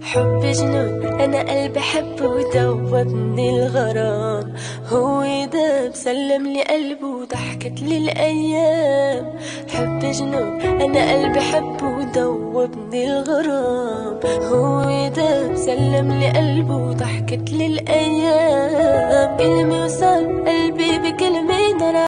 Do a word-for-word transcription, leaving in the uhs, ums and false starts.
حب جنون، انا قلبي حب ودوبني الغرام. هو داب سلم لي قلبه وضحكت لي الايام. حب جنون، انا قلبي حب ودوبني الغرام. هو داب سلم لي قلبه وضحكت لي الايام. كلمة وصل قلبي بكلمة ضرب